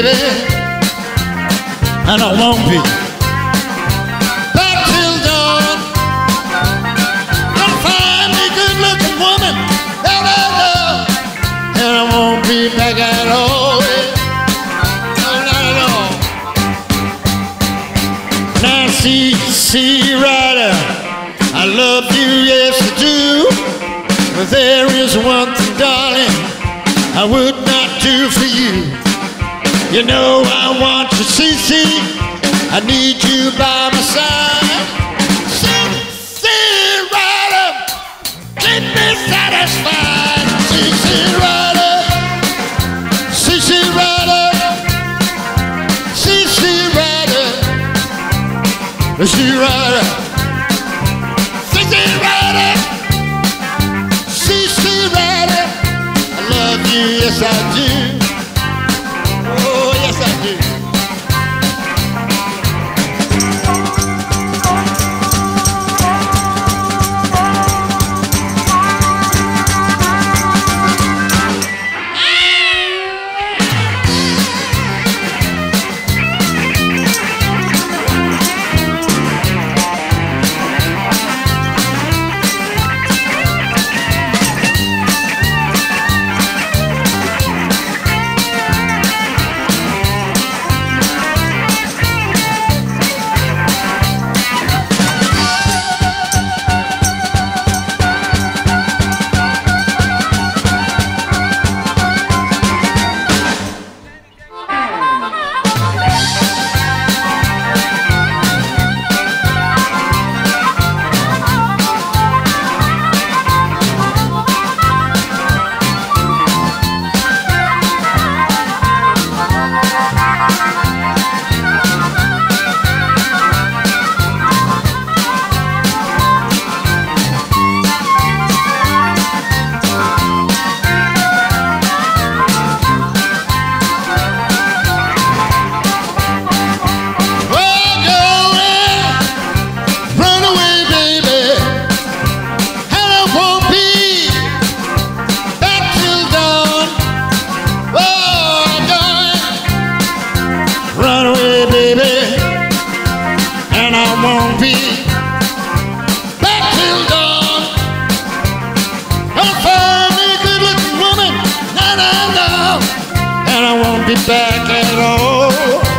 baby, and I won't be back till dawn. Gonna find me a good-looking woman that I love, and I won't be back at all. No, not at all. Nancy C. Ryder, I love you, yes I do. But there is one thing, darling, I would not do for you. You know I want you, CC, I need you by my side. CC Ryder, keep me satisfied. CC Ryder, CC Ryder, CC Ryder, CC Ryder, CC Ryder, CC Ryder, I love you, yes I do. Oh, yes I do. Back at all.